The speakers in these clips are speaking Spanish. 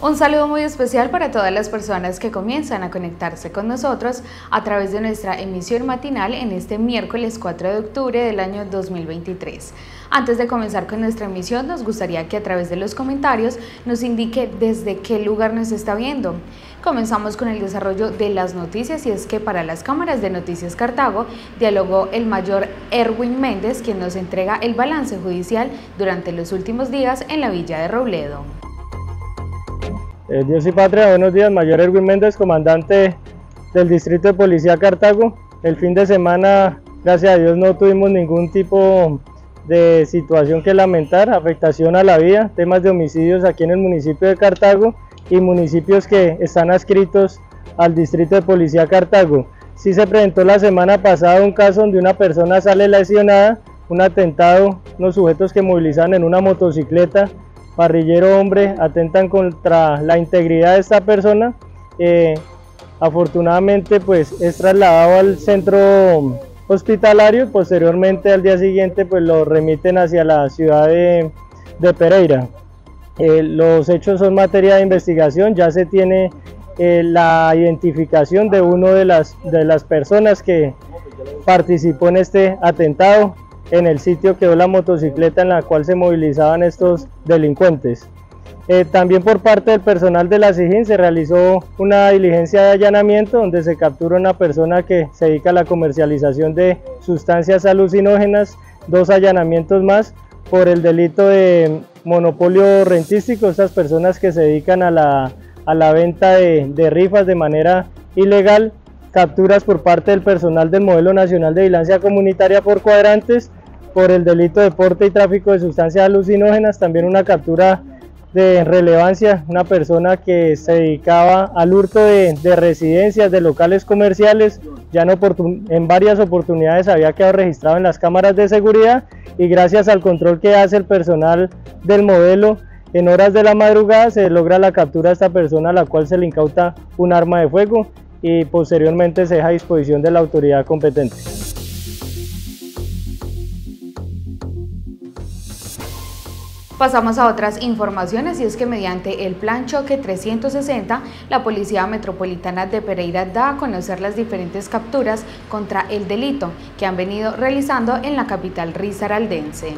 Un saludo muy especial para todas las personas que comienzan a conectarse con nosotros a través de nuestra emisión matinal en este miércoles 4 de octubre del año 2023. Antes de comenzar con nuestra emisión, nos gustaría que a través de los comentarios nos indique desde qué lugar nos está viendo. Comenzamos con el desarrollo de las noticias y es que para las cámaras de Noticias Cartago dialogó el mayor Erwin Méndez, quien nos entrega el balance judicial durante los últimos días en la villa de Robledo. Dios y patria, buenos días, mayor Erwin Méndez, comandante del Distrito de Policía Cartago. El fin de semana, gracias a Dios, no tuvimos ningún tipo de situación que lamentar, afectación a la vida, temas de homicidios aquí en el municipio de Cartago y municipios que están adscritos al Distrito de Policía Cartago. Sí se presentó la semana pasada un caso donde una persona sale lesionada, un atentado, unos sujetos que movilizaban en una motocicleta, parrillero hombre, atentan contra la integridad de esta persona. Afortunadamente pues es trasladado al centro hospitalario y posteriormente al día siguiente pues lo remiten hacia la ciudad de Pereira. Los hechos son materia de investigación, ya se tiene la identificación de una de las personas que participó en este atentado. En el sitio quedó la motocicleta en la cual se movilizaban estos delincuentes. También por parte del personal de la SIJIN se realizó una diligencia de allanamiento donde se captura una persona que se dedica a la comercialización de sustancias alucinógenas, 2 allanamientos más por el delito de monopolio rentístico, estas personas que se dedican a la venta de rifas de manera ilegal, capturas por parte del personal del Modelo Nacional de Vigilancia Comunitaria por cuadrantes, por el delito de porte y tráfico de sustancias alucinógenas, también una captura de relevancia, una persona que se dedicaba al hurto de residencias, de locales comerciales, ya en varias oportunidades había quedado registrado en las cámaras de seguridad y gracias al control que hace el personal del modelo, en horas de la madrugada se logra la captura de esta persona a la cual se le incauta un arma de fuego y posteriormente se deja a disposición de la autoridad competente. Pasamos a otras informaciones y es que mediante el Plan Choque 360, la Policía Metropolitana de Pereira da a conocer las diferentes capturas contra el delito que han venido realizando en la capital risaraldense.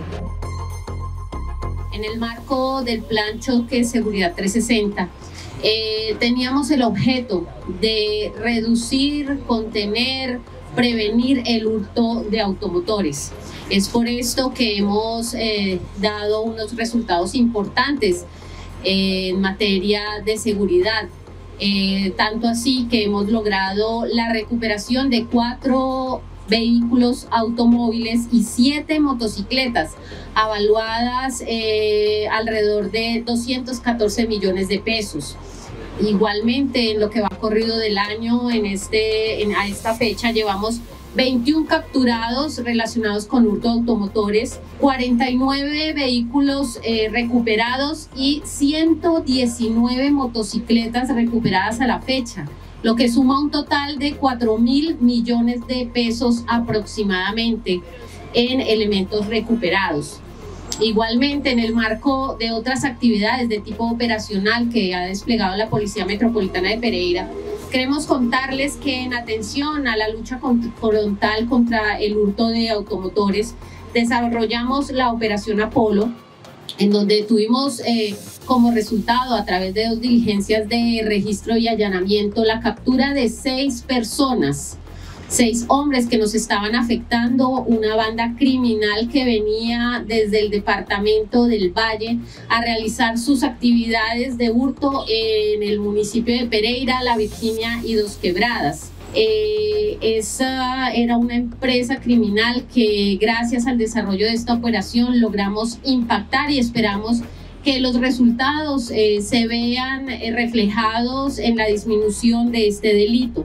En el marco del Plan Choque Seguridad 360, teníamos el objeto de reducir, contener, prevenir el hurto de automotores. Es por esto que hemos dado unos resultados importantes en materia de seguridad, tanto así que hemos logrado la recuperación de 4 vehículos automóviles y 7 motocicletas, avaluadas alrededor de 214 millones de pesos. Igualmente, en lo que va corrido del año, a esta fecha, llevamos 21 capturados relacionados con hurto de automotores, 49 vehículos recuperados y 119 motocicletas recuperadas a la fecha, lo que suma un total de 4.000 millones de pesos aproximadamente en elementos recuperados. Igualmente, en el marco de otras actividades de tipo operacional que ha desplegado la Policía Metropolitana de Pereira, queremos contarles que en atención a la lucha frontal contra el hurto de automotores, desarrollamos la Operación Apolo, en donde tuvimos como resultado, a través de 2 diligencias de registro y allanamiento, la captura de 6 personas, 6 hombres que nos estaban afectando, una banda criminal que venía desde el departamento del Valle a realizar sus actividades de hurto en el municipio de Pereira, La Virginia y Dos Quebradas. Esa era una empresa criminal que gracias al desarrollo de esta operación logramos impactar y esperamos que los resultados se vean reflejados en la disminución de este delito.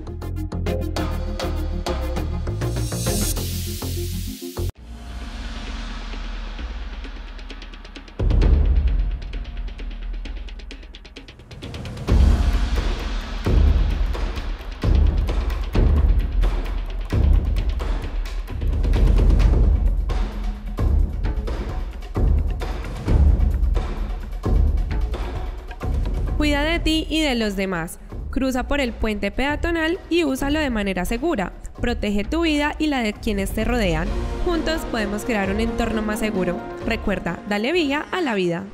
Cuida de ti y de los demás. Cruza por el puente peatonal y úsalo de manera segura. Protege tu vida y la de quienes te rodean. Juntos podemos crear un entorno más seguro. Recuerda, dale vía a la vida.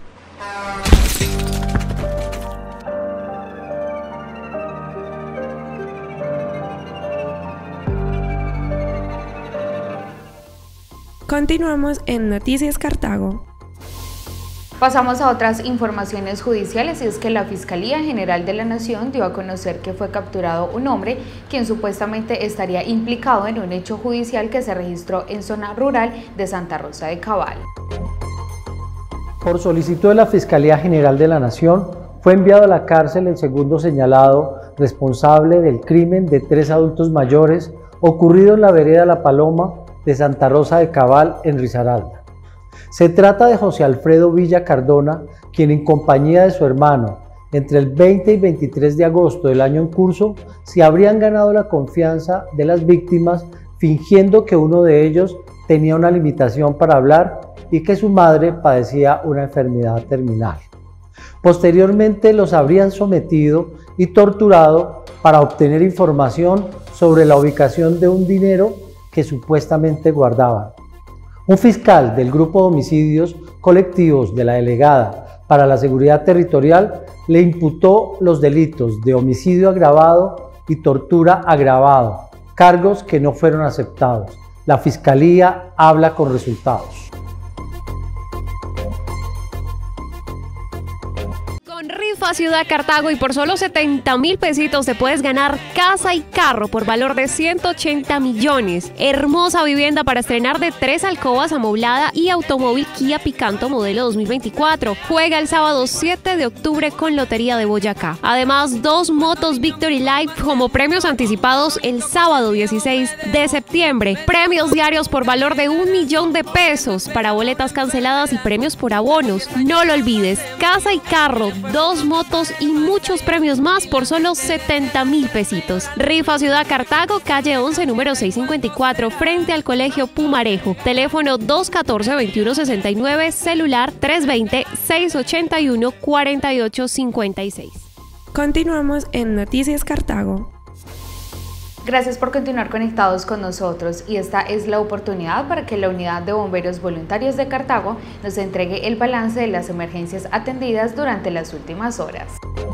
Continuamos en Noticias Cartago. Pasamos a otras informaciones judiciales y es que la Fiscalía General de la Nación dio a conocer que fue capturado un hombre quien supuestamente estaría implicado en un hecho judicial que se registró en zona rural de Santa Rosa de Cabal. Por solicitud de la Fiscalía General de la Nación, fue enviado a la cárcel el segundo señalado responsable del crimen de 3 adultos mayores ocurrido en la vereda La Paloma de Santa Rosa de Cabal en Risaralda. Se trata de José Alfredo Villa Cardona, quien en compañía de su hermano, entre el 20 y 23 de agosto del año en curso, se habrían ganado la confianza de las víctimas fingiendo que uno de ellos tenía una limitación para hablar y que su madre padecía una enfermedad terminal. Posteriormente los habrían sometido y torturado para obtener información sobre la ubicación de un dinero que supuestamente guardaban. Un fiscal del Grupo de Homicidios Colectivos de la Delegada para la Seguridad Territorial le imputó los delitos de homicidio agravado y tortura agravado, cargos que no fueron aceptados. La Fiscalía habla con resultados. Rifa Ciudad Cartago y por solo 70.000 pesitos te puedes ganar casa y carro por valor de 180 millones. Hermosa vivienda para estrenar de 3 alcobas amoblada y automóvil Kia Picanto modelo 2024. Juega el sábado 7 de octubre con Lotería de Boyacá. Además, 2 motos Victory Life como premios anticipados el sábado 16 de septiembre. Premios diarios por valor de 1 millón de pesos para boletas canceladas y premios por abonos. No lo olvides, casa y carro, 2 motos y muchos premios más por solo 70.000 pesitos. Rifa Ciudad Cartago, calle 11, número 654, frente al Colegio Pumarejo. Teléfono 214-2169, celular 320-681-4856. Continuamos en Noticias Cartago. Gracias por continuar conectados con nosotros y esta es la oportunidad para que la Unidad de Bomberos Voluntarios de Cartago nos entregue el balance de las emergencias atendidas durante las últimas horas.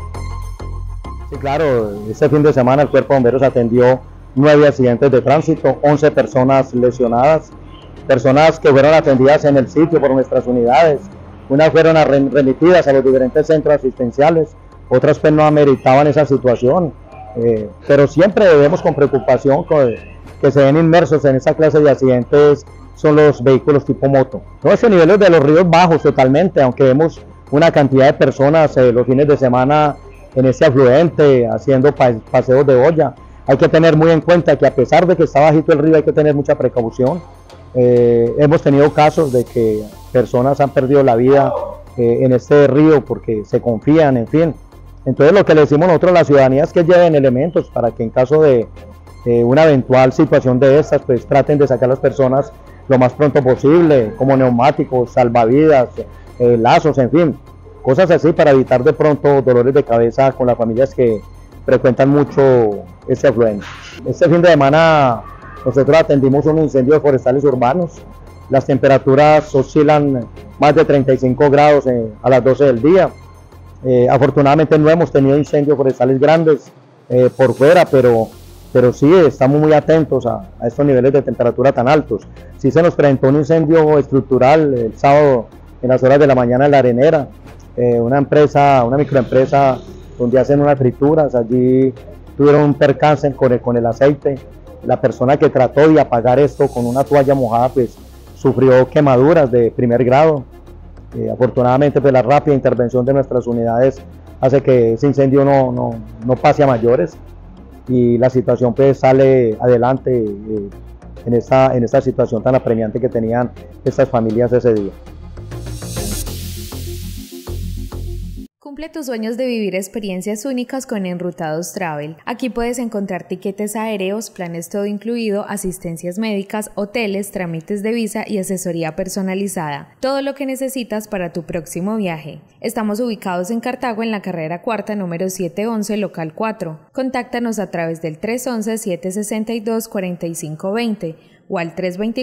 Sí, claro, este fin de semana el Cuerpo de Bomberos atendió 9 accidentes de tránsito, 11 personas lesionadas, personas que fueron atendidas en el sitio por nuestras unidades, unas fueron remitidas a los diferentes centros asistenciales, otras pues no ameritaban esa situación. Pero siempre debemos con preocupación que se ven inmersos en esta clase de accidentes son los vehículos tipo moto. Nuestros niveles de los ríos bajos totalmente, aunque vemos una cantidad de personas los fines de semana en este afluente haciendo paseos de olla. Hay que tener muy en cuenta que a pesar de que está bajito el río hay que tener mucha precaución. Hemos tenido casos de que personas han perdido la vida en este río porque se confían, en fin. Entonces lo que le decimos nosotros a la ciudadanía es que lleven elementos para que en caso de una eventual situación de estas, pues traten de sacar a las personas lo más pronto posible, como neumáticos, salvavidas, lazos, en fin, cosas así para evitar de pronto dolores de cabeza con las familias que frecuentan mucho este afluente. Este fin de semana nosotros atendimos un incendio de forestales urbanos, las temperaturas oscilan más de 35 grados a las 12 del día. Afortunadamente no hemos tenido incendios forestales grandes por fuera, pero sí estamos muy atentos a estos niveles de temperatura tan altos. Sí se nos presentó un incendio estructural el sábado en las horas de la mañana en La Arenera, una microempresa donde hacen unas frituras. Allí tuvieron un percance con el aceite. La persona que trató de apagar esto con una toalla mojada pues sufrió quemaduras de primer grado. Afortunadamente pues la rápida intervención de nuestras unidades hace que ese incendio no pase a mayores y la situación pues sale adelante en esta situación tan apremiante que tenían estas familias ese día. Cumple tus sueños de vivir experiencias únicas con Enrutados Travel. Aquí puedes encontrar tiquetes aéreos, planes todo incluido, asistencias médicas, hoteles, trámites de visa y asesoría personalizada. Todo lo que necesitas para tu próximo viaje. Estamos ubicados en Cartago en la carrera cuarta número 711, local 4. Contáctanos a través del 311-762-4520 o al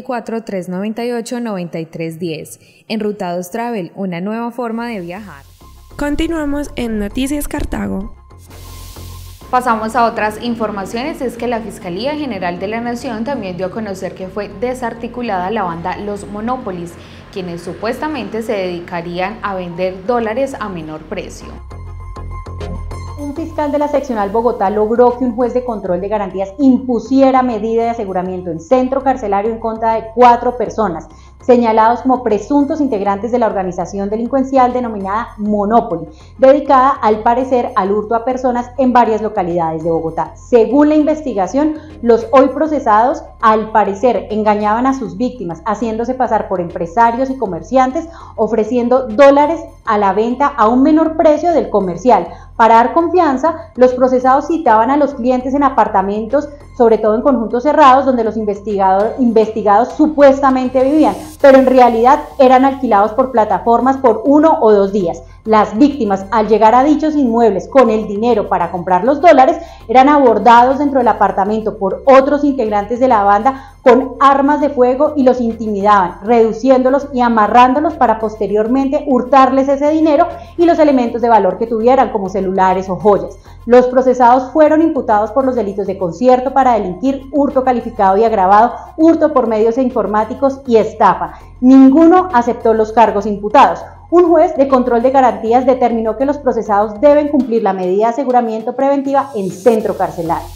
324-398-9310. Enrutados Travel, una nueva forma de viajar. Continuamos en Noticias Cartago. Pasamos a otras informaciones. Es que la Fiscalía General de la Nación también dio a conocer que fue desarticulada la banda Los Monopolis, quienes supuestamente se dedicarían a vender dólares a menor precio. Un fiscal de la seccional Bogotá logró que un juez de control de garantías impusiera medida de aseguramiento en centro carcelario en contra de 4 personas, señalados como presuntos integrantes de la organización delincuencial denominada Monopoly, dedicada al parecer al hurto a personas en varias localidades de Bogotá. Según la investigación, los hoy procesados al parecer engañaban a sus víctimas, haciéndose pasar por empresarios y comerciantes, ofreciendo dólares a la venta a un menor precio del comercial. Para dar confianza, los procesados citaban a los clientes en apartamentos, sobre todo en conjuntos cerrados, donde los investigados supuestamente vivían, pero en realidad eran alquilados por plataformas por 1 o 2 días. Las víctimas, al llegar a dichos inmuebles con el dinero para comprar los dólares, eran abordados dentro del apartamento por otros integrantes de la banda con armas de fuego y los intimidaban, reduciéndolos y amarrándolos para posteriormente hurtarles ese dinero y los elementos de valor que tuvieran, como celulares o joyas. Los procesados fueron imputados por los delitos de concierto para delinquir, hurto calificado y agravado, hurto por medios informáticos y estafa. Ninguno aceptó los cargos imputados. Un juez de control de garantías determinó que los procesados deben cumplir la medida de aseguramiento preventiva en centro carcelario.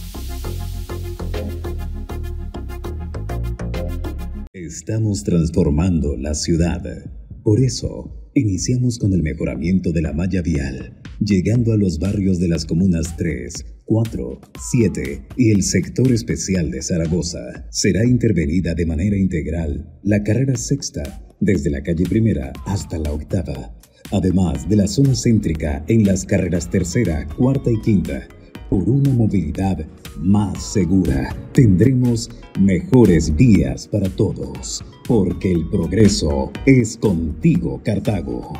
Estamos transformando la ciudad. Por eso, iniciamos con el mejoramiento de la malla vial, llegando a los barrios de las comunas 3, 4, 7 y el sector especial de Zaragoza. Será intervenida de manera integral la carrera sexta, desde la calle Primera hasta la Octava, además de la zona céntrica en las carreras tercera, cuarta y quinta. Por una movilidad más segura, tendremos mejores vías para todos, porque el progreso es contigo, Cartago.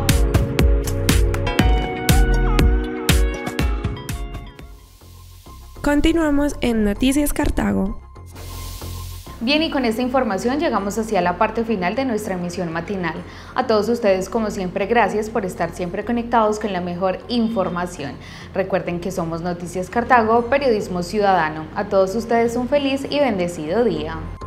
Continuamos en Noticias Cartago. Bien, y con esta información llegamos hacia la parte final de nuestra emisión matinal. A todos ustedes, como siempre, gracias por estar siempre conectados con la mejor información. Recuerden que somos Noticias Cartago, periodismo ciudadano. A todos ustedes un feliz y bendecido día.